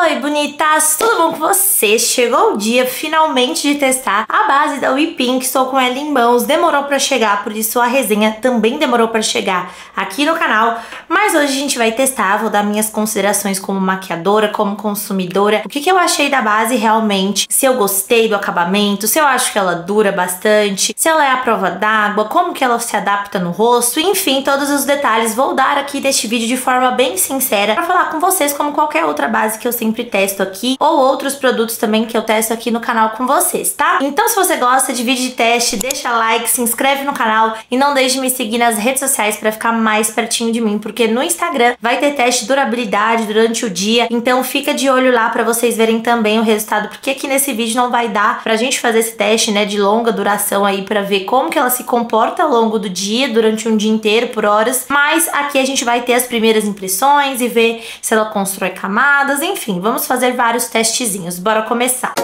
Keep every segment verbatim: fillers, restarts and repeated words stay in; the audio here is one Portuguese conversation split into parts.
Oi, bonitas! Tudo bom com vocês? Chegou o dia, finalmente, de testar a base da We Pink. Estou com ela em mãos. Demorou pra chegar, por isso a resenha também demorou pra chegar aqui no canal. Mas hoje a gente vai testar, vou dar minhas considerações como maquiadora, como consumidora. O que, que eu achei da base realmente, se eu gostei do acabamento, se eu acho que ela dura bastante, se ela é à prova d'água, como que ela se adapta no rosto, enfim, todos os detalhes vou dar aqui deste vídeo de forma bem sincera pra falar com vocês como qualquer outra base que eu sempre testo aqui, ou outros produtos também que eu testo aqui no canal com vocês, tá? Então se você gosta de vídeo de teste, deixa like, se inscreve no canal e não deixe de me seguir nas redes sociais pra ficar mais pertinho de mim, porque no Instagram vai ter teste de durabilidade durante o dia, então fica de olho lá pra vocês verem também o resultado, porque aqui nesse vídeo não vai dar pra gente fazer esse teste, né, de longa duração aí pra ver como que ela se comporta ao longo do dia, durante um dia inteiro, por horas, mas aqui a gente vai ter as primeiras impressões e ver se ela constrói camadas, enfim, vamos fazer vários testezinhos. Bora começar!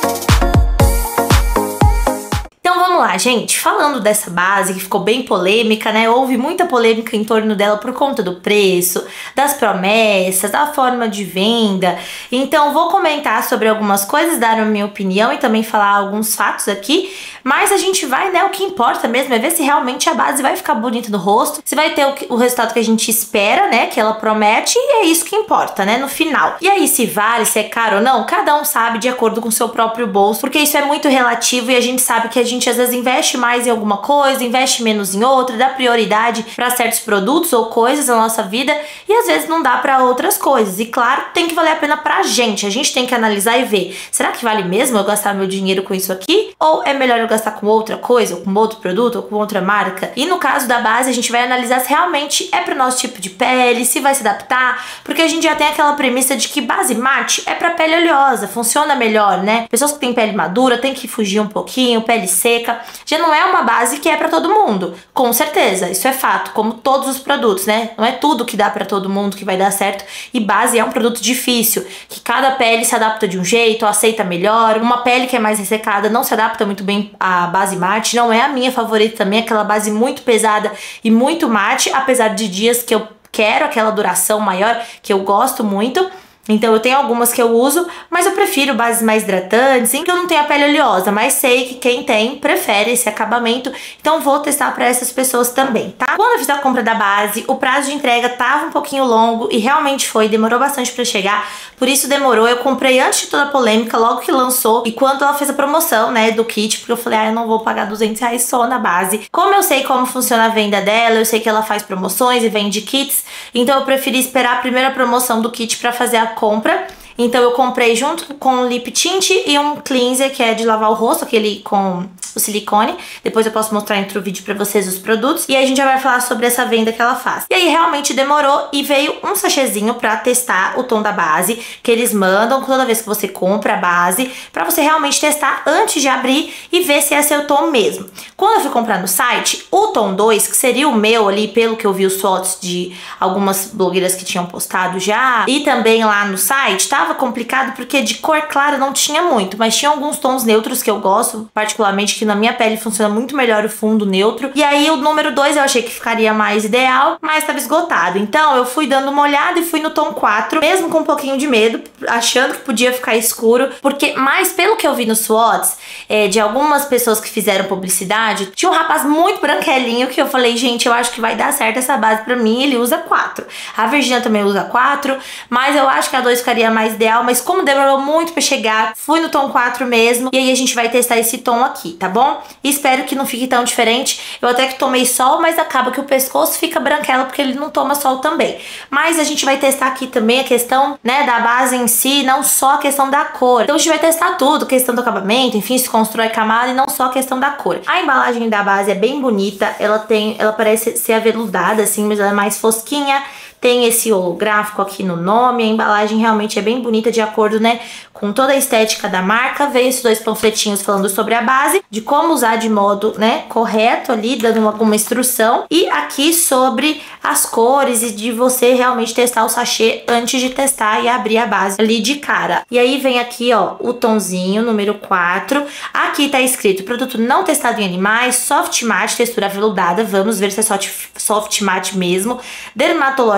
Então vamos lá, gente. Falando dessa base que ficou bem polêmica, né? Houve muita polêmica em torno dela por conta do preço, das promessas, da forma de venda. Então vou comentar sobre algumas coisas, dar a minha opinião e também falar alguns fatos aqui. Mas a gente vai, né? O que importa mesmo é ver se realmente a base vai ficar bonita no rosto, se vai ter o, o resultado que a gente espera, né? Que ela promete, e é isso que importa, né? No final. E aí, se vale, se é caro ou não, cada um sabe de acordo com o seu próprio bolso, porque isso é muito relativo e a gente sabe que a gente às vezes investe mais em alguma coisa, investe menos em outra, dá prioridade para certos produtos ou coisas na nossa vida e às vezes não dá para outras coisas. E claro, tem que valer a pena pra gente. A gente tem que analisar e ver, será que vale mesmo eu gastar meu dinheiro com isso aqui? Ou é melhor eu gastar com outra coisa, ou com outro produto, ou com outra marca? E no caso da base, a gente vai analisar se realmente é pro nosso tipo de pele, se vai se adaptar, porque a gente já tem aquela premissa de que base mate é pra pele oleosa, funciona melhor, né? Pessoas que têm pele madura tem que fugir um pouquinho, pele seca, já não é uma base que é pra todo mundo, com certeza, isso é fato, como todos os produtos, né? Não é tudo que dá pra todo mundo que vai dar certo, e base é um produto difícil, que cada pele se adapta de um jeito, aceita melhor. Uma pele que é mais ressecada não se adapta muito bem à base mate, não é a minha favorita também, aquela base muito pesada e muito mate, apesar de dias que eu quero aquela duração maior, que eu gosto muito. Então eu tenho algumas que eu uso, mas eu prefiro bases mais hidratantes, em que eu não tenho a pele oleosa, mas sei que quem tem prefere esse acabamento, então vou testar para essas pessoas também, tá? Quando eu fiz a compra da base, o prazo de entrega tava um pouquinho longo e realmente foi, demorou bastante para chegar, por isso demorou. Eu comprei antes de toda a polêmica, logo que lançou, e quando ela fez a promoção, né, do kit, porque eu falei, ah, eu não vou pagar duzentos reais só na base. Como eu sei como funciona a venda dela, eu sei que ela faz promoções e vende kits, então eu preferi esperar a primeira promoção do kit para fazer a compra. Então eu comprei junto com um lip tint e um cleanser, que é de lavar o rosto, aquele com o silicone. Depois eu posso mostrar entre o vídeo pra vocês os produtos. E aí a gente já vai falar sobre essa venda que ela faz. E aí realmente demorou e veio um sachêzinho pra testar o tom da base, que eles mandam toda vez que você compra a base, pra você realmente testar antes de abrir e ver se é seu tom mesmo. Quando eu fui comprar no site, o tom dois, que seria o meu ali, pelo que eu vi os fotos de algumas blogueiras que tinham postado já, e também lá no site, tava complicado porque de cor clara não tinha muito, mas tinha alguns tons neutros que eu gosto, particularmente, que na minha pele funciona muito melhor o fundo neutro. E aí o número dois eu achei que ficaria mais ideal, mas estava esgotado. Então eu fui dando uma olhada e fui no tom quatro, mesmo com um pouquinho de medo, achando que podia ficar escuro, porque mais pelo que eu vi nos SWOTs, é, de algumas pessoas que fizeram publicidade, tinha um rapaz muito branquelinho que eu falei, gente, eu acho que vai dar certo essa base pra mim, ele usa quatro. A Virginia também usa quatro, mas eu acho que a dois ficaria mais ideal, mas como demorou muito pra chegar, fui no tom quatro mesmo, e aí a gente vai testar esse tom aqui, tá bom? E espero que não fique tão diferente. Eu até que tomei sol, mas acaba que o pescoço fica branquelo porque ele não toma sol também. Mas a gente vai testar aqui também a questão, né, da base em si, não só a questão da cor. Então a gente vai testar tudo, questão do acabamento, enfim, se constrói camada e não só a questão da cor. A embalagem da base é bem bonita, ela tem, ela parece ser aveludada assim, mas ela é mais fosquinha. Tem esse holográfico aqui no nome, a embalagem realmente é bem bonita, de acordo, né, com toda a estética da marca. Veio esses dois panfletinhos falando sobre a base, de como usar de modo, né, correto ali, dando uma, alguma instrução. E aqui sobre as cores e de você realmente testar o sachê antes de testar e abrir a base ali de cara. E aí vem aqui, ó, o tonzinho, número quatro. Aqui tá escrito, produto não testado em animais, soft matte, textura aveludada. Vamos ver se é soft, soft matte mesmo. Dermatológico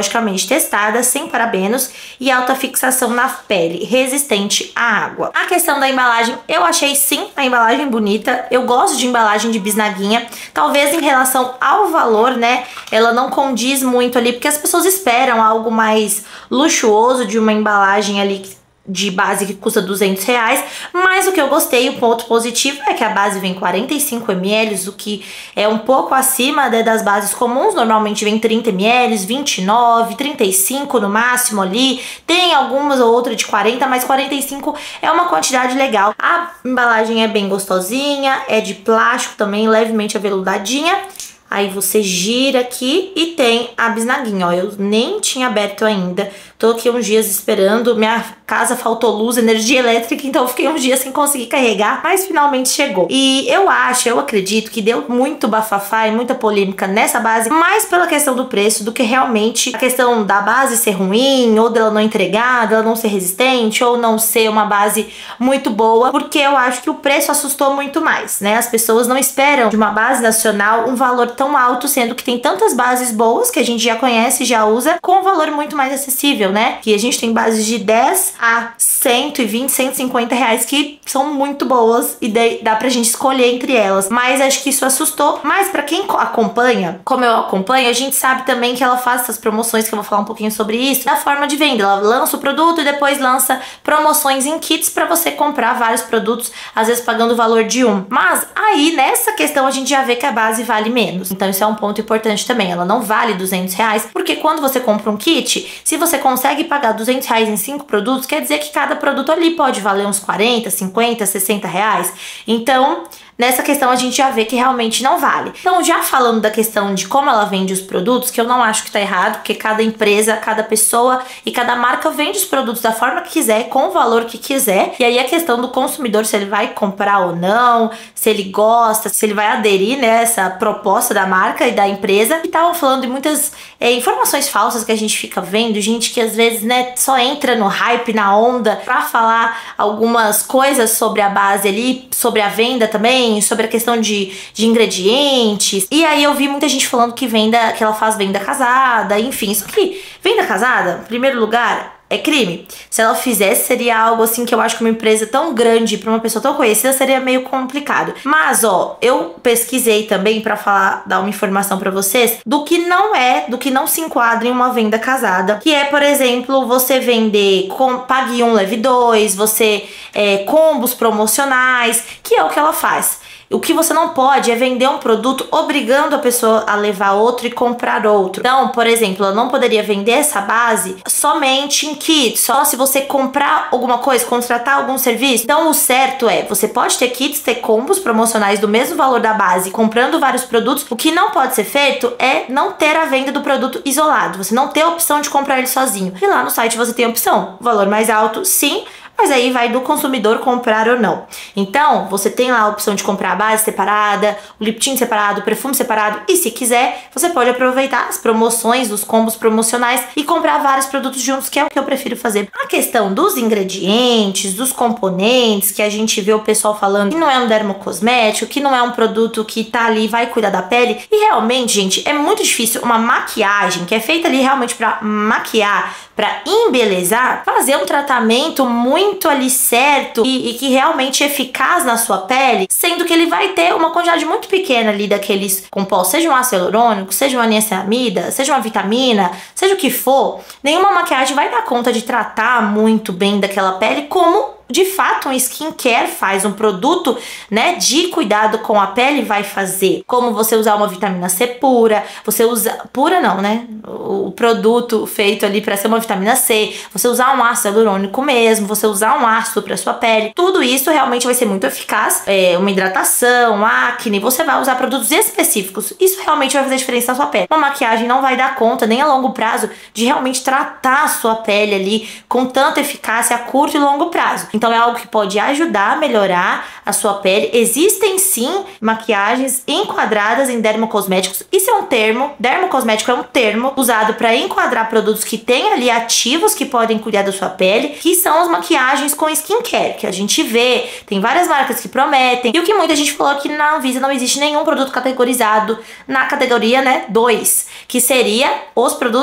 dermatologicamente testada, sem parabenos e alta fixação na pele, resistente à água. A questão da embalagem, eu achei sim a embalagem bonita. Eu gosto de embalagem de bisnaguinha. Talvez em relação ao valor, né, ela não condiz muito ali, porque as pessoas esperam algo mais luxuoso de uma embalagem ali de base que custa duzentos reais, mas o que eu gostei, o ponto positivo é que a base vem quarenta e cinco mililitros, o que é um pouco acima, né, das bases comuns. Normalmente vem trinta mililitros, vinte e nove, trinta e cinco no máximo ali, tem algumas ou outra de quarenta, mas quarenta e cinco é uma quantidade legal. A embalagem é bem gostosinha, é de plástico também, levemente aveludadinha. Aí você gira aqui e tem a bisnaguinha, ó, eu nem tinha aberto ainda, tô aqui uns dias esperando, minha casa faltou luz, energia elétrica, então eu fiquei uns dias sem conseguir carregar, mas finalmente chegou. E eu acho, eu acredito que deu muito bafafá e muita polêmica nessa base, mais pela questão do preço do que realmente a questão da base ser ruim, ou dela não entregar, dela não ser resistente, ou não ser uma base muito boa, porque eu acho que o preço assustou muito mais, né? As pessoas não esperam de uma base nacional um valor tão alto, sendo que tem tantas bases boas que a gente já conhece, já usa, com um valor muito mais acessível, né? Que a gente tem bases de dez a cento e vinte, cento e cinquenta reais que são muito boas e dá pra gente escolher entre elas. Mas acho que isso assustou. Mas pra quem acompanha, como eu acompanho, a gente sabe também que ela faz essas promoções, que eu vou falar um pouquinho sobre isso, da forma de venda. Ela lança o produto e depois lança promoções em kits pra você comprar vários produtos, às vezes pagando o valor de um. Mas aí, nessa questão, a gente já vê que a base vale menos. Então isso é um ponto importante também. Ela não vale duzentos reais, porque quando você compra um kit, se você consegue pagar duzentos reais em cinco produtos, quer dizer que cada produto ali pode valer uns quarenta, cinquenta, sessenta reais. Então, nessa questão a gente já vê que realmente não vale. Então, já falando da questão de como ela vende os produtos, que eu não acho que tá errado, porque cada empresa, cada pessoa e cada marca vende os produtos da forma que quiser, com o valor que quiser. E aí a questão do consumidor, se ele vai comprar ou não, se ele gosta, se ele vai aderir nessa proposta da marca e da empresa. E estavam falando de muitas é, informações falsas que a gente fica vendo, gente que às vezes, né, só entra no hype, na onda, pra falar algumas coisas sobre a base ali, sobre a venda também, sobre a questão de, de ingredientes. E aí eu vi muita gente falando que venda, que ela faz venda casada, enfim. Só que venda casada, em primeiro lugar, é crime. Se ela fizesse, seria algo assim que eu acho que uma empresa tão grande pra uma pessoa tão conhecida seria meio complicado. Mas, ó, eu pesquisei também pra falar, dar uma informação pra vocês do que não é, do que não se enquadra em uma venda casada, que é, por exemplo, você vender com pague um, leve dois, você é, combos promocionais, que é o que ela faz. O que você não pode é vender um produto obrigando a pessoa a levar outro e comprar outro. Então, por exemplo, eu não poderia vender essa base somente em kits, só se você comprar alguma coisa, contratar algum serviço. Então, o certo é, você pode ter kits, ter combos promocionais do mesmo valor da base, comprando vários produtos. O que não pode ser feito é não ter a venda do produto isolado. Você não ter a opção de comprar ele sozinho. E lá no site você tem a opção. Valor mais alto, sim, mas aí vai do consumidor comprar ou não. Então, você tem lá a opção de comprar a base separada, o lip tint separado, o perfume separado, e se quiser, você pode aproveitar as promoções, dos combos promocionais e comprar vários produtos juntos, que é o que eu prefiro fazer. A questão dos ingredientes, dos componentes, que a gente vê o pessoal falando que não é um dermocosmético, que não é um produto que tá ali e vai cuidar da pele, e realmente, gente, é muito difícil uma maquiagem que é feita ali realmente pra maquiar, pra embelezar, fazer um tratamento muito muito ali certo e, e que realmente é eficaz na sua pele, sendo que ele vai ter uma quantidade muito pequena ali daqueles compostos, seja um ácido hialurônico, seja uma niacinamida, seja uma vitamina, seja o que for. Nenhuma maquiagem vai dar conta de tratar muito bem daquela pele como de fato um skincare faz, um produto, né, de cuidado com a pele vai fazer. Como você usar uma vitamina C pura, você usa, pura não, né, o produto feito ali para ser uma vitamina C, você usar um ácido hialurônico mesmo, você usar um ácido para sua pele, tudo isso realmente vai ser muito eficaz. É, uma hidratação, acne, você vai usar produtos específicos, isso realmente vai fazer diferença na sua pele. Uma maquiagem não vai dar conta, nem a longo prazo, de realmente tratar a sua pele ali com tanta eficácia a curto e longo prazo. Então é algo que pode ajudar a melhorar a sua pele. Existem sim maquiagens enquadradas em dermocosméticos. Isso é um termo, dermocosmético é um termo usado para enquadrar produtos que têm ali ativos que podem cuidar da sua pele, que são as maquiagens com skincare, que a gente vê, tem várias marcas que prometem. E o que muita gente falou é que na Anvisa não existe nenhum produto categorizado na categoria, né, dois, que seria os produtos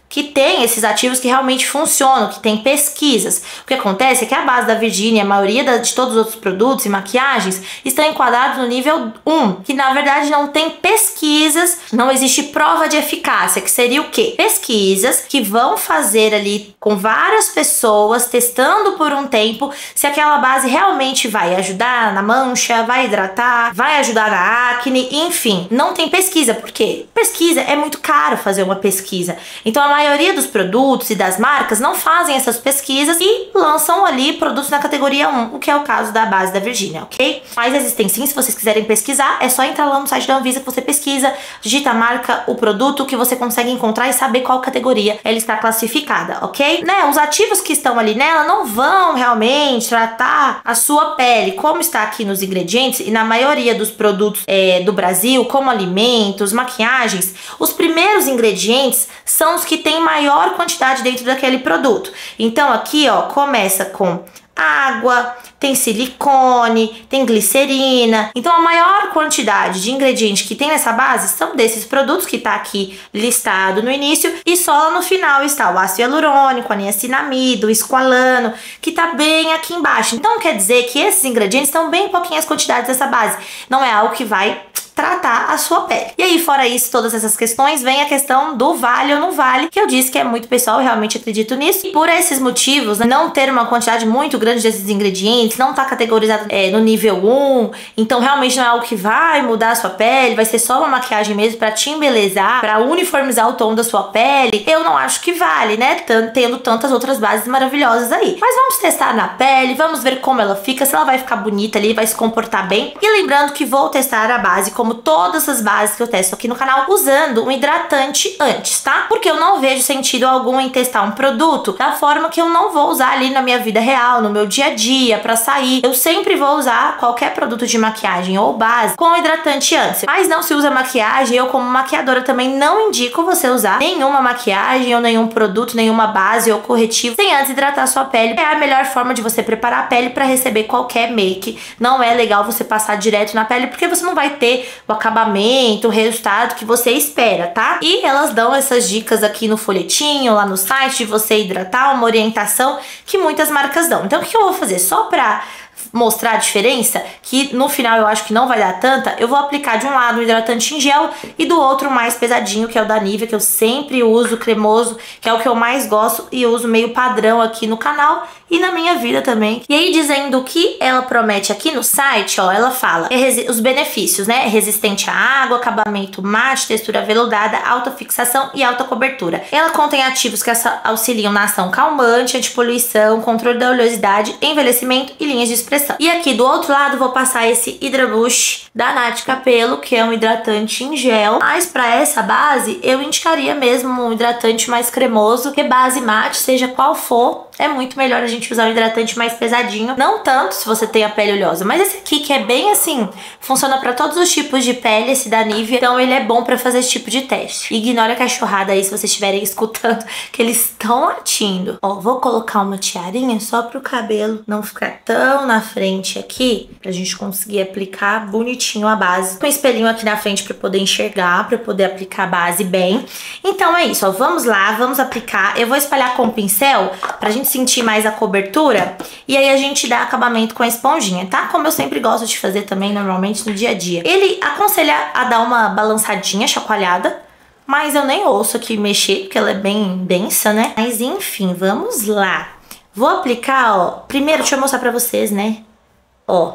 que tem esses ativos que realmente funcionam, que tem pesquisas. O que acontece é que a base da Virginia, a maioria de todos os outros produtos e maquiagens estão enquadrados no nível um, que na verdade não tem pesquisas, não existe prova de eficácia, que seria o quê? Pesquisas que vão fazer ali com várias pessoas, testando por um tempo, se aquela base realmente vai ajudar na mancha, vai hidratar, vai ajudar na acne, enfim. Não tem pesquisa, porque pesquisa é muito caro fazer uma pesquisa. Então a maioria dos produtos e das marcas não fazem essas pesquisas e lançam ali produtos na categoria um, o que é o caso da base da Virginia, ok? Mas existem sim, se vocês quiserem pesquisar, é só entrar lá no site da Anvisa que você pesquisa, digita a marca, o produto que você consegue encontrar e saber qual categoria ela está classificada, ok? Né? Os ativos que estão ali nela não vão realmente tratar a sua pele, como está aqui nos ingredientes e na maioria dos produtos é, do Brasil, como alimentos, maquiagens, os primeiros ingredientes são os que têm maior quantidade dentro daquele produto. Então aqui, ó, começa com água, tem silicone, tem glicerina. Então a maior quantidade de ingredientes que tem nessa base são desses produtos que tá aqui listado no início, e só lá no final está o ácido hialurônico, a niacinamida, o esqualano, que tá bem aqui embaixo. Então quer dizer que esses ingredientes estão bem pouquinhas quantidades dessa base. Não é algo que vai tratar a sua pele. E aí, fora isso, todas essas questões, vem a questão do vale ou não vale, que eu disse que é muito pessoal, eu realmente acredito nisso. E por esses motivos, não ter uma quantidade muito grande desses ingredientes, não tá categorizado é, no nível um, então realmente não é algo que vai mudar a sua pele, vai ser só uma maquiagem mesmo pra te embelezar, pra uniformizar o tom da sua pele, eu não acho que vale, né? Tendo tantas outras bases maravilhosas aí. Mas vamos testar na pele, vamos ver como ela fica, se ela vai ficar bonita ali, vai se comportar bem. E lembrando que vou testar a base como todas as bases que eu testo aqui no canal, usando um hidratante antes, tá? Porque eu não vejo sentido algum em testar um produto da forma que eu não vou usar ali na minha vida real, no meu dia a dia, pra sair. Eu sempre vou usar qualquer produto de maquiagem ou base com hidratante antes. Mas não se usa maquiagem, eu como maquiadora também não indico você usar nenhuma maquiagem ou nenhum produto, nenhuma base ou corretivo sem antes hidratar a sua pele. É a melhor forma de você preparar a pele pra receber qualquer make. Não é legal você passar direto na pele, porque você não vai ter o acabamento, o resultado que você espera, tá? E elas dão essas dicas aqui no folhetinho, lá no site, de você hidratar, uma orientação que muitas marcas dão. Então o que eu vou fazer? Só pra mostrar a diferença, que no final eu acho que não vai dar tanta, eu vou aplicar de um lado o hidratante em gel e do outro mais pesadinho, que é o da Nivea, que eu sempre uso, cremoso, que é o que eu mais gosto e eu uso meio padrão aqui no canal e na minha vida também. E aí, dizendo o que ela promete aqui no site, ó, ela fala é os benefícios, né? Resistente à água, acabamento mate, textura veludada, alta fixação e alta cobertura. Ela contém ativos que auxiliam na ação calmante, antipoluição, controle da oleosidade, envelhecimento e linhas de expressão. E aqui do outro lado vou passar esse Hydra Boost da Nath Capello, que é um hidratante em gel. Mas para essa base eu indicaria mesmo um hidratante mais cremoso, que base mate, seja qual for, é muito melhor a gente usar um hidratante mais pesadinho. Não tanto se você tem a pele oleosa, mas esse aqui que é bem assim, funciona para todos os tipos de pele, esse da Nivea, então ele é bom para fazer esse tipo de teste. Ignora a cachorrada aí se vocês estiverem escutando, que eles estão latindo. Ó, vou colocar uma tiarinha só pro cabelo não ficar tão na frente aqui, pra gente conseguir aplicar bonitinho a base. Com um espelhinho aqui na frente pra poder enxergar, pra poder aplicar a base bem. Então é isso, ó, vamos lá, vamos aplicar. Eu vou espalhar com o pincel pra gente sentir mais a cobertura e aí a gente dá acabamento com a esponjinha, tá? Como eu sempre gosto de fazer também normalmente no dia a dia. Ele aconselha a dar uma balançadinha, chacoalhada, mas eu nem ouço aqui mexer, porque ela é bem densa, né? Mas enfim, vamos lá. Vou aplicar, ó, primeiro deixa eu mostrar pra vocês, né? Ó,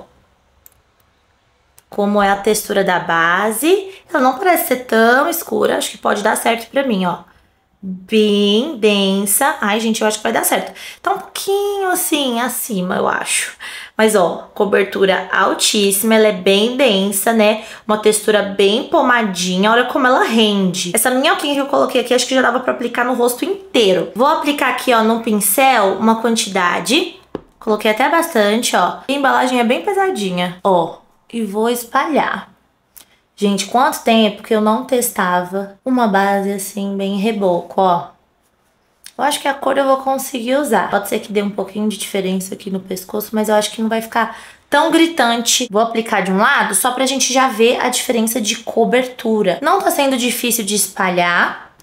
como é a textura da base. Ela não parece ser tão escura, acho que pode dar certo pra mim, ó. Bem densa. Ai, gente, eu acho que vai dar certo. Tá um pouquinho assim, acima, eu acho. Mas, ó, cobertura altíssima, ela é bem densa, né? Uma textura bem pomadinha. Olha como ela rende. Essa minhoquinha que eu coloquei aqui, acho que já dava pra aplicar no rosto inteiro. Vou aplicar aqui, ó, no pincel, uma quantidade. Coloquei até bastante, ó. A embalagem é bem pesadinha, ó. E vou espalhar. Gente, quanto tempo que eu não testava uma base assim, bem reboco, ó. Eu acho que a cor eu vou conseguir usar. Pode ser que dê um pouquinho de diferença aqui no pescoço, mas eu acho que não vai ficar tão gritante. Vou aplicar de um lado só pra gente já ver a diferença de cobertura. Não tá sendo difícil de espalhar,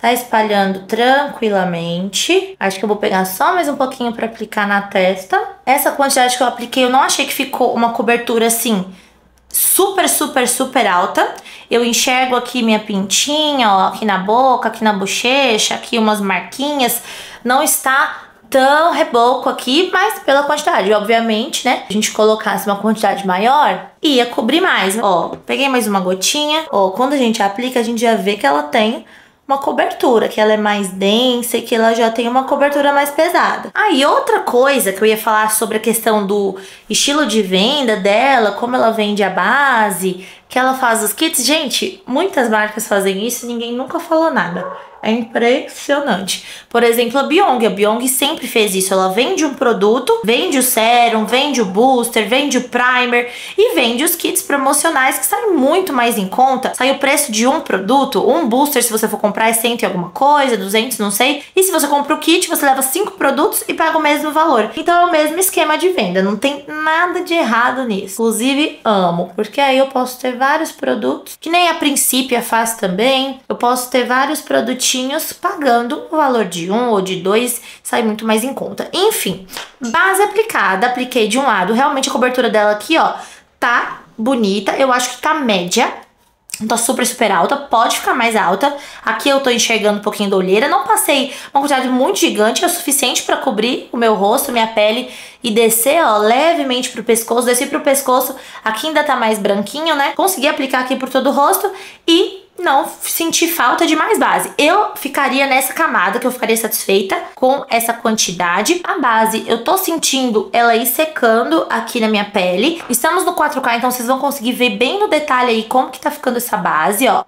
Tá espalhando tranquilamente. Acho que eu vou pegar só mais um pouquinho pra aplicar na testa. Essa quantidade que eu apliquei, eu não achei que ficou uma cobertura assim super, super, super alta. Eu enxergo aqui minha pintinha, ó, aqui na boca, aqui na bochecha, aqui umas marquinhas. Não está tão reboco aqui, mas pela quantidade, obviamente, né? Se a gente colocasse uma quantidade maior, ia cobrir mais. Ó, peguei mais uma gotinha. Ó, quando a gente aplica, a gente já vê que ela tem uma cobertura, que ela é mais densa e que ela já tem uma cobertura mais pesada. Aí, ah, outra coisa que eu ia falar sobre a questão do estilo de venda dela, como ela vende a base, que ela faz os kits. Gente, muitas marcas fazem isso e ninguém nunca falou nada. É impressionante. Por exemplo, a Byung. A Byung sempre fez isso. Ela vende um produto, vende o sérum, vende o booster, vende o primer e vende os kits promocionais que saem muito mais em conta. Sai o preço de um produto, um booster, se você for comprar, é cem e alguma coisa, duzentos, não sei. E se você compra o kit, você leva cinco produtos e paga o mesmo valor. Então é o mesmo esquema de venda. Não tem nada de errado nisso. Inclusive, amo. Porque aí eu posso ter vários produtos, que nem a Princípia faz também. Eu posso ter vários produtinhos pagando o valor de um ou de dois, sai muito mais em conta. Enfim, base aplicada, apliquei de um lado, realmente a cobertura dela aqui, ó, tá bonita, eu acho que tá média, não tá super, super alta, pode ficar mais alta. Aqui eu tô enxergando um pouquinho da olheira, não passei uma quantidade muito gigante, é o suficiente pra cobrir o meu rosto, minha pele e descer, ó, levemente pro pescoço, desci pro pescoço, aqui ainda tá mais branquinho, né? Consegui aplicar aqui por todo o rosto e não senti falta de mais base. Eu ficaria nessa camada, que eu ficaria satisfeita com essa quantidade. A base, eu tô sentindo ela ir secando aqui na minha pele. Estamos no quatro K, então vocês vão conseguir ver bem no detalhe aí como que tá ficando essa base, ó.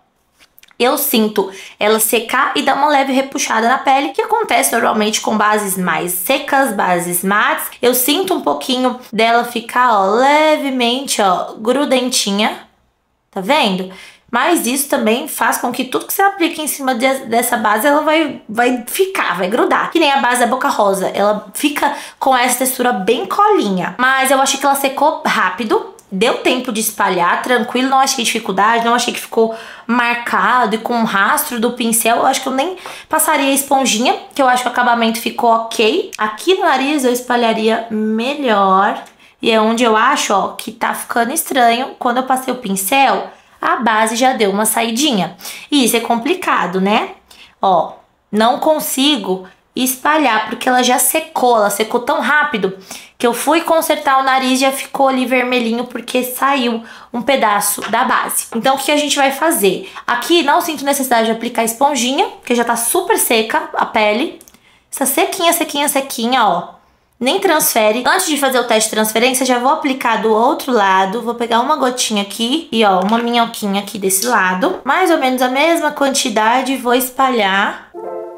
Eu sinto ela secar e dar uma leve repuxada na pele, que acontece normalmente com bases mais secas, bases mates. Eu sinto um pouquinho dela ficar, ó, levemente, ó, grudentinha. Tá vendo? Mas isso também faz com que tudo que você aplique em cima de, dessa base, ela vai, vai ficar, vai grudar. Que nem a base da Boca Rosa, ela fica com essa textura bem colinha. Mas eu achei que ela secou rápido, deu tempo de espalhar, tranquilo, não achei dificuldade, não achei que ficou marcado e com um rastro do pincel. Eu acho que eu nem passaria a esponjinha, que eu acho que o acabamento ficou ok. Aqui no nariz eu espalharia melhor. E é onde eu acho, ó, que tá ficando estranho. Quando eu passei o pincel, a base já deu uma saidinha. E isso é complicado, né? Ó, não consigo espalhar, porque ela já secou. Ela secou tão rápido que eu fui consertar o nariz e já ficou ali vermelhinho, porque saiu um pedaço da base. Então, o que a gente vai fazer? Aqui, não sinto necessidade de aplicar esponjinha, porque já tá super seca a pele. Essa sequinha, sequinha, sequinha, ó. Nem transfere. Antes de fazer o teste de transferência, já vou aplicar do outro lado. Vou pegar uma gotinha aqui e, ó, uma minhoquinha aqui desse lado. Mais ou menos a mesma quantidade, vou espalhar.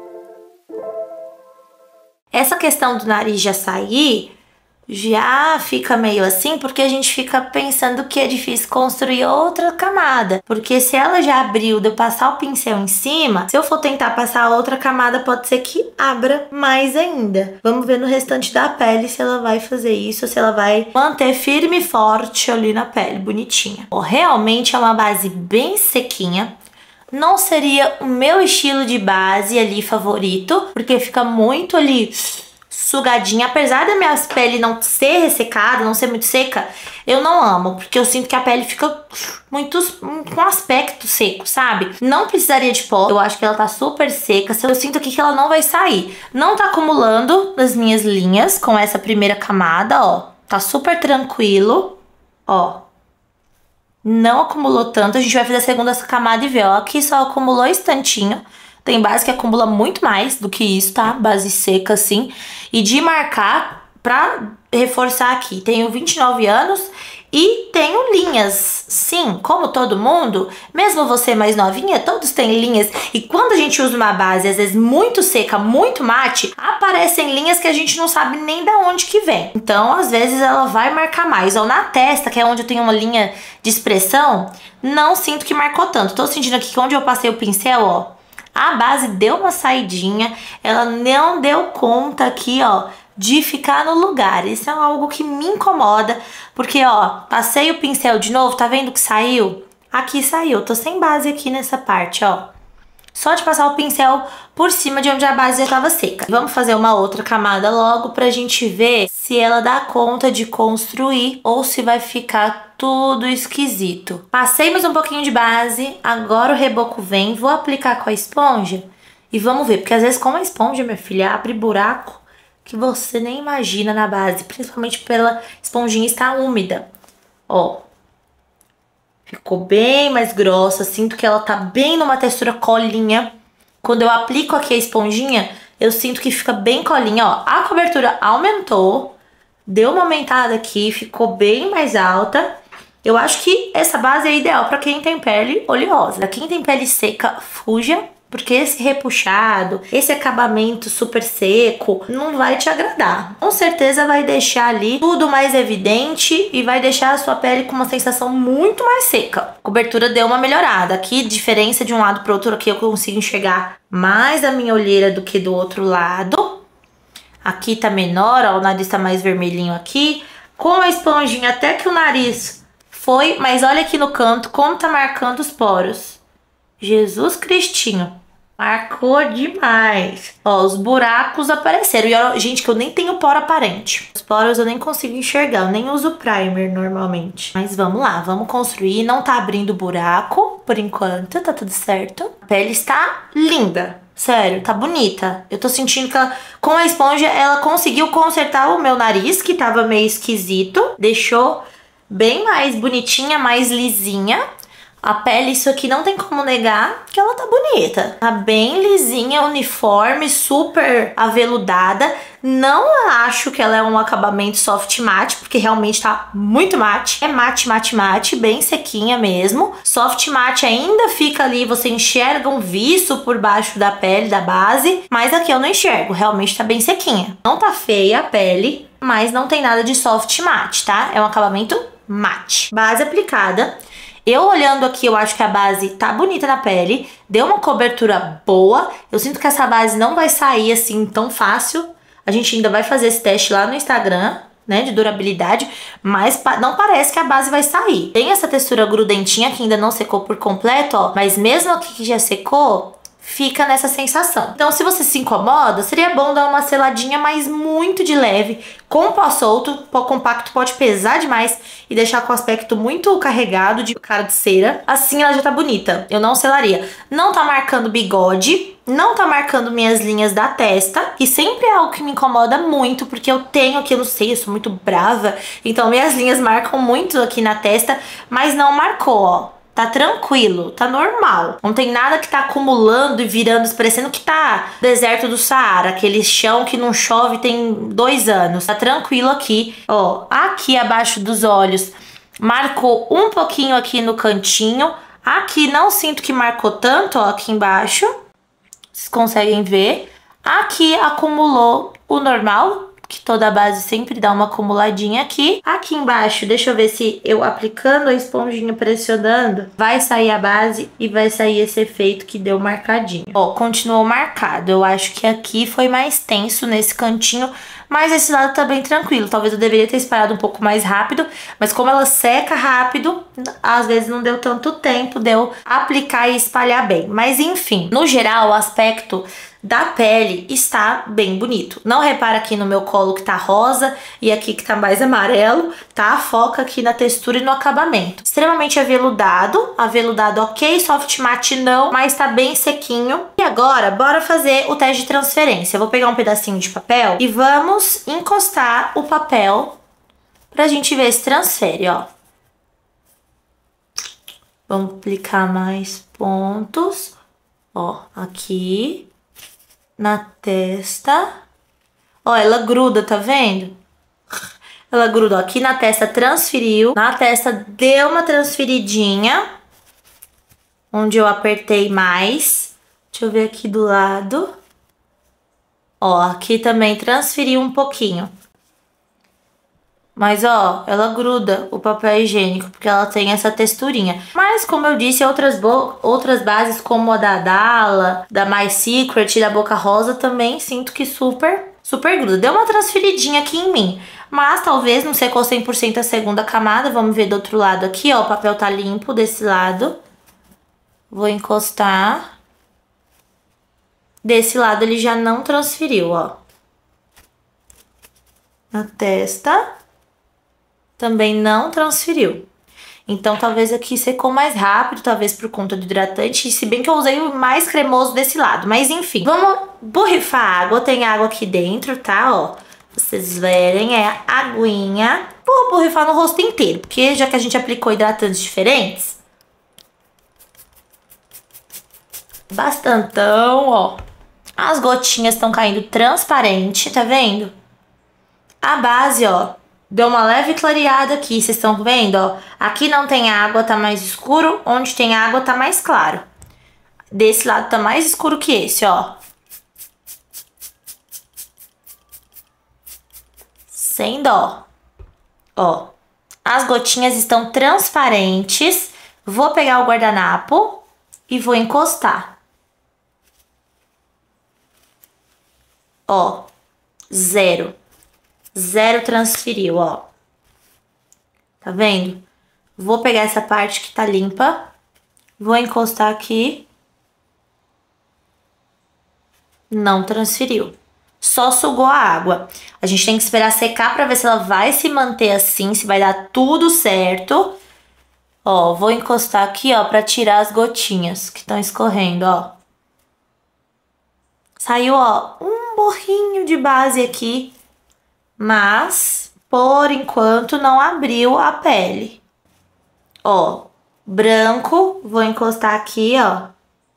Essa questão do nariz já sair, já fica meio assim, porque a gente fica pensando que é difícil construir outra camada. Porque se ela já abriu de eu passar o pincel em cima, se eu for tentar passar outra camada, pode ser que abra mais ainda. Vamos ver no restante da pele se ela vai fazer isso, se ela vai manter firme e forte ali na pele, bonitinha. Ó, realmente é uma base bem sequinha. Não seria o meu estilo de base ali favorito, porque fica muito ali sugadinha. Apesar da minha pele não ser ressecada, não ser muito seca, eu não amo, porque eu sinto que a pele fica muito com aspecto seco, sabe? Não precisaria de pó, eu acho que ela tá super seca. Eu sinto aqui que ela não vai sair. Não tá acumulando nas minhas linhas com essa primeira camada, ó. Tá super tranquilo, ó. Não acumulou tanto, a gente vai fazer a segunda camada e ver, ó. Aqui só acumulou instantinho. Tem base que acumula muito mais do que isso, tá? Base seca, assim. E de marcar pra reforçar aqui. Tenho vinte e nove anos e tenho linhas. Sim, como todo mundo, mesmo você mais novinha, todos têm linhas. E quando a gente usa uma base, às vezes, muito seca, muito mate, aparecem linhas que a gente não sabe nem de onde que vem. Então, às vezes, ela vai marcar mais. Ou na testa, que é onde eu tenho uma linha de expressão, não sinto que marcou tanto. Tô sentindo aqui que onde eu passei o pincel, ó, a base deu uma saidinha, ela não deu conta aqui, ó, de ficar no lugar. Isso é algo que me incomoda, porque, ó, passei o pincel de novo, tá vendo que saiu? Aqui saiu, tô sem base aqui nessa parte, ó. só de passar o pincel por cima de onde a base já estava seca. Vamos fazer uma outra camada logo pra gente ver se ela dá conta de construir ou se vai ficar tudo esquisito. Passei mais um pouquinho de base, agora o reboco vem, vou aplicar com a esponja e vamos ver, porque às vezes com a esponja, minha filha, abre buraco que você nem imagina na base, principalmente pela esponjinha estar úmida. Ó, ficou bem mais grossa, sinto que ela tá bem numa textura colinha. Quando eu aplico aqui a esponjinha, eu sinto que fica bem colinha, ó. A cobertura aumentou, deu uma aumentada aqui, ficou bem mais alta. Eu acho que essa base é ideal para quem tem pele oleosa. Pra quem tem pele seca, fuja, porque esse repuxado, esse acabamento super seco, não vai te agradar. Com certeza vai deixar ali tudo mais evidente e vai deixar a sua pele com uma sensação muito mais seca. A cobertura deu uma melhorada. Aqui, diferença de um lado para o outro, aqui eu consigo enxergar mais a minha olheira do que do outro lado. Aqui tá menor, ó, o nariz tá mais vermelhinho aqui. Com a esponjinha até que o nariz foi, mas olha aqui no canto como tá marcando os poros. Jesus Cristinho, marcou demais. Ó, os buracos apareceram. E ó, gente, que eu nem tenho poro aparente. Os poros eu nem consigo enxergar, eu nem uso primer normalmente. Mas vamos lá, vamos construir. Não tá abrindo buraco, por enquanto, tá tudo certo. A pele está linda. Sério, tá bonita. Eu tô sentindo que ela, com a esponja ela conseguiu consertar o meu nariz, que tava meio esquisito. Deixou bem mais bonitinha, mais lisinha. A pele, isso aqui não tem como negar que ela tá bonita. Tá bem lisinha, uniforme, super aveludada. Não acho que ela é um acabamento soft matte, porque realmente tá muito mate. É mate, mate, mate, bem sequinha mesmo. Soft matte ainda fica ali, você enxerga um viço por baixo da pele, da base. Mas aqui eu não enxergo, realmente tá bem sequinha. Não tá feia a pele, mas não tem nada de soft matte, tá? É um acabamento mate. Base aplicada. Eu olhando aqui, eu acho que a base tá bonita na pele, deu uma cobertura boa. Eu sinto que essa base não vai sair assim tão fácil. A gente ainda vai fazer esse teste lá no Instagram, né, de durabilidade, mas não parece que a base vai sair. Tem essa textura grudentinha que ainda não secou por completo, ó, mas mesmo aqui que já secou, fica nessa sensação. Então, se você se incomoda, seria bom dar uma seladinha, mas muito de leve. Com pó solto, pó compacto pode pesar demais e deixar com o aspecto muito carregado de cara de cera. Assim ela já tá bonita. Eu não selaria. Não tá marcando bigode, não tá marcando minhas linhas da testa, que sempre é algo que me incomoda muito, porque eu tenho aqui, eu não sei, eu sou muito brava, então minhas linhas marcam muito aqui na testa, mas não marcou, ó. Tá tranquilo, tá normal. Não tem nada que tá acumulando e virando, parecendo que tá deserto do Saara, aquele chão que não chove tem dois anos. Tá tranquilo aqui, ó. Aqui abaixo dos olhos marcou um pouquinho aqui no cantinho. Aqui não sinto que marcou tanto, ó, aqui embaixo. Vocês conseguem ver. Aqui acumulou o normal, que toda a base sempre dá uma acumuladinha aqui. Aqui embaixo, deixa eu ver se eu aplicando a esponjinha, pressionando, vai sair a base e vai sair esse efeito que deu marcadinho. Ó, continuou marcado. Eu acho que aqui foi mais tenso nesse cantinho, mas esse lado tá bem tranquilo. Talvez eu deveria ter espalhado um pouco mais rápido, mas como ela seca rápido, às vezes não deu tanto tempo de eu aplicar e espalhar bem. Mas enfim, no geral, o aspecto da pele está bem bonito. Não repara aqui no meu colo que tá rosa e aqui que tá mais amarelo, tá? Foca aqui na textura e no acabamento. Extremamente aveludado, aveludado ok, soft matte não, mas tá bem sequinho. E agora, bora fazer o teste de transferência. Eu vou pegar um pedacinho de papel e vamos encostar o papel pra gente ver se transfere, ó. Vamos aplicar mais pontos, ó, aqui na testa. Ó, ela gruda, tá vendo? Ela grudou aqui na testa, transferiu. Na testa deu uma transferidinha, onde eu apertei mais. Deixa eu ver aqui do lado. Ó, aqui também transferiu um pouquinho. Mas, ó, ela gruda o papel higiênico, porque ela tem essa texturinha. Mas, como eu disse, outras, outras bases, como a da Dalla, da My Secret e da Boca Rosa, também sinto que super, super gruda. Deu uma transferidinha aqui em mim. Mas, talvez, não secou cem por cento a segunda camada. Vamos ver do outro lado aqui, ó. O papel tá limpo desse lado. Vou encostar. Desse lado ele já não transferiu, ó. Na testa também não transferiu. Então, talvez aqui secou mais rápido, talvez por conta do hidratante, se bem que eu usei o mais cremoso desse lado. Mas, enfim, vamos borrifar a água. Tem água aqui dentro, tá? Ó, vocês verem, é aguinha. Vou borrifar no rosto inteiro, porque já que a gente aplicou hidratantes diferentes, bastantão, ó. As gotinhas estão caindo transparente, tá vendo? A base, ó, deu uma leve clareada aqui, vocês estão vendo, ó? Aqui não tem água, tá mais escuro. Onde tem água, tá mais claro. Desse lado tá mais escuro que esse, ó. Sem dó. Ó, as gotinhas estão transparentes. Vou pegar o guardanapo e vou encostar. Ó, zero. Zero transferiu, ó. Tá vendo? Vou pegar essa parte que tá limpa. Vou encostar aqui. Não transferiu. Só sugou a água. A gente tem que esperar secar pra ver se ela vai se manter assim, se vai dar tudo certo. Ó, vou encostar aqui, ó, pra tirar as gotinhas que estão escorrendo, ó. Saiu, ó, um borrinho de base aqui. Mas, por enquanto, não abriu a pele. Ó, branco, vou encostar aqui, ó.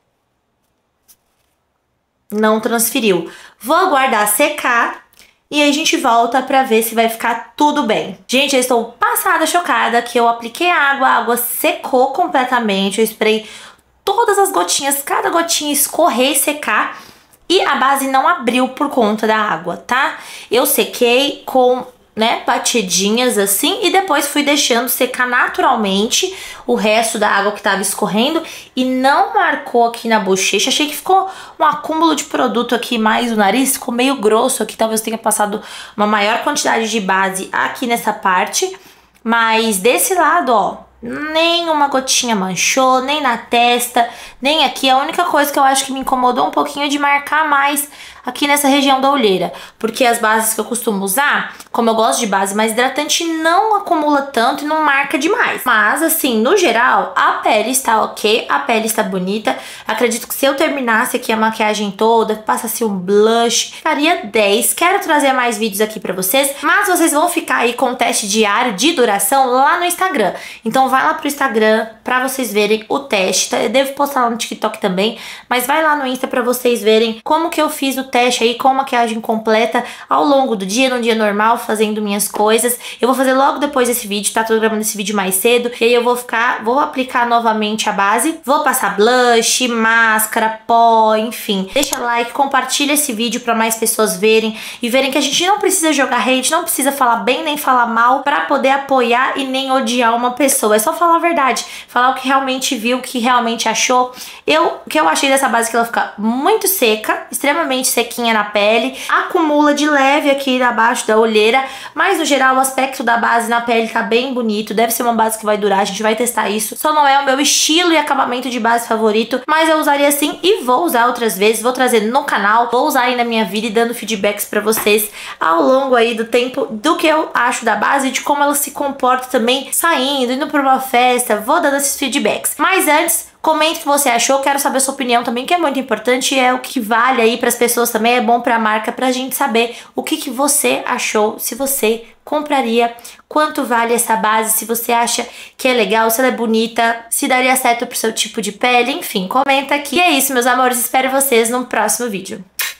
Não transferiu. Vou aguardar secar e aí a gente volta pra ver se vai ficar tudo bem. Gente, eu estou passada, chocada, que eu apliquei a água, a água secou completamente. Eu esperei todas as gotinhas, cada gotinha escorrer e secar. E a base não abriu por conta da água, tá? Eu sequei com, né, batidinhas assim e depois fui deixando secar naturalmente o resto da água que tava escorrendo e não marcou aqui na bochecha. Achei que ficou um acúmulo de produto aqui, mais o nariz ficou meio grosso aqui, talvez tenha passado uma maior quantidade de base aqui nessa parte. Mas desse lado, ó, nem uma gotinha manchou, nem na testa, nem aqui. A única coisa que eu acho que me incomodou um pouquinho é de marcar mais aqui nessa região da olheira, porque as bases que eu costumo usar, como eu gosto de base mais hidratante, não acumula tanto e não marca demais. Mas assim, no geral, a pele está ok, a pele está bonita. Acredito que se eu terminasse aqui a maquiagem toda, passasse um blush, ficaria dez. Quero trazer mais vídeos aqui pra vocês, mas vocês vão ficar aí com o teste diário de duração lá no Instagram. Então vai lá pro Instagram pra vocês verem o teste, tá? Eu devo postar lá no TikTok também, mas vai lá no Insta pra vocês verem como que eu fiz o teste aí com maquiagem completa ao longo do dia, no dia normal, fazendo minhas coisas. Eu vou fazer logo depois desse vídeo, tá? Tô gravando esse vídeo mais cedo, e aí eu vou ficar, vou aplicar novamente a base, vou passar blush, máscara, pó, enfim. Deixa like, compartilha esse vídeo pra mais pessoas verem e verem que a gente não precisa jogar hate, não precisa falar bem nem falar mal pra poder apoiar e nem odiar uma pessoa. É só falar a verdade, falar o que realmente viu, o que realmente achou. Eu, o que eu achei dessa base é que ela fica muito seca, extremamente sequinha na pele, acumula de leve aqui abaixo da olheira, mas no geral o aspecto da base na pele tá bem bonito, deve ser uma base que vai durar, a gente vai testar isso. Só não é o meu estilo e acabamento de base favorito, mas eu usaria assim e vou usar outras vezes, vou trazer no canal, vou usar aí na minha vida e dando feedbacks pra vocês ao longo aí do tempo do que eu acho da base e de como ela se comporta também saindo, indo pra uma festa, vou dando esses feedbacks. Mas antes, comente o que você achou, quero saber a sua opinião também, que é muito importante e é o que vale aí para as pessoas também, é bom para a marca, pra gente saber o que, que você achou, se você compraria, quanto vale essa base, se você acha que é legal, se ela é bonita, se daria certo pro seu tipo de pele, enfim, comenta aqui. E é isso, meus amores, espero vocês no próximo vídeo.